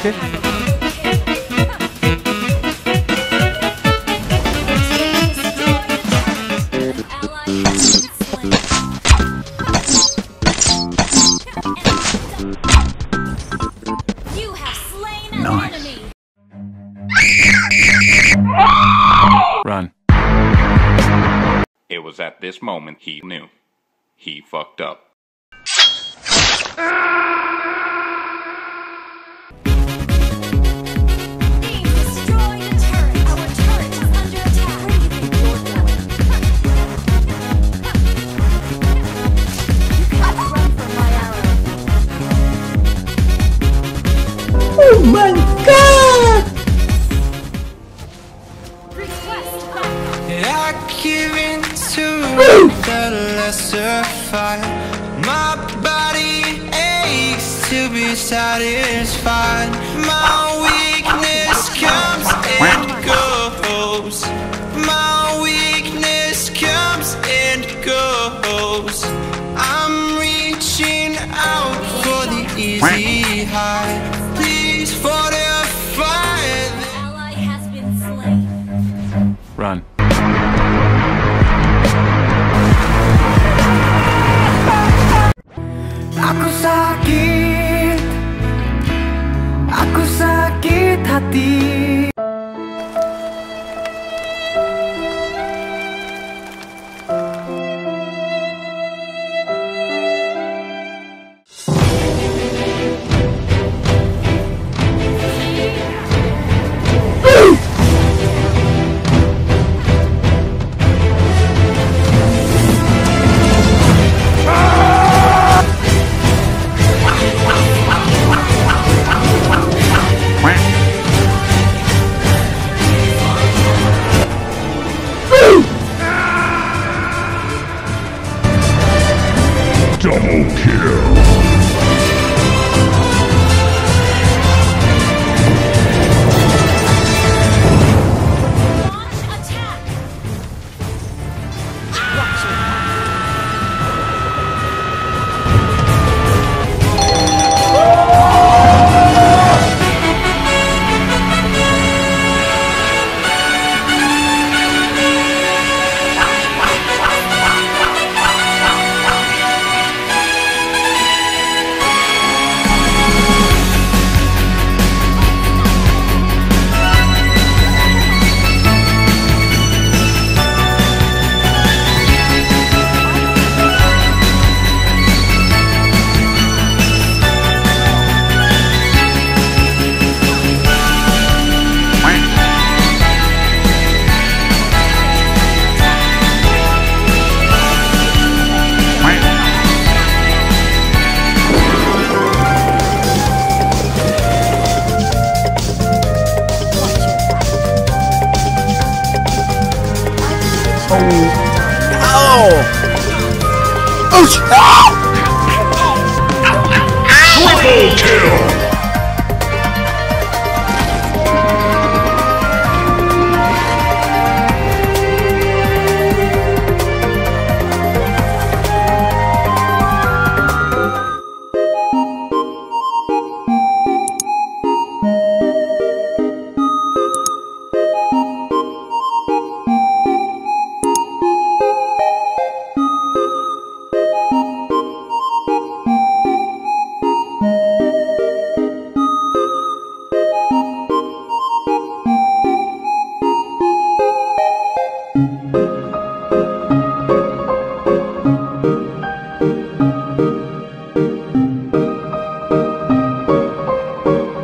Okay. Nice. Run. It was at this moment he knew. He fucked up. Oh my god! I give in to the lesser fight. My body aches to be satisfied. My weakness comes and goes. My weakness comes and goes. I'm reaching out for the easy high. Please fortify. The ally has been slain. Run. Aku sakit hati. Double kill. Triple kill!